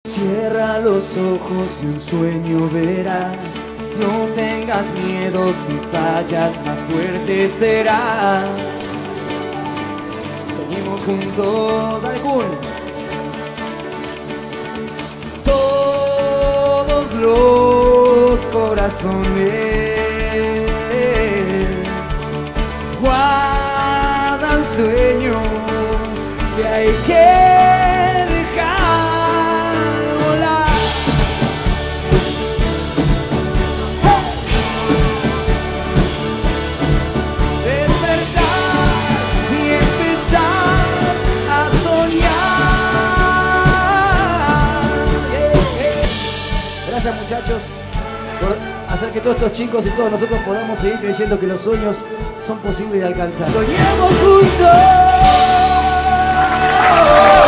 Cierra los ojos y un sueño verás. No tengas miedo, si fallas más fuerte será. Soñemos juntos, dale cool. Todos los corazones guardan sueños que hay que muchachos, por hacer que todos estos chicos y todos nosotros podamos seguir creyendo que los sueños son posibles de alcanzar. ¡Soñemos juntos!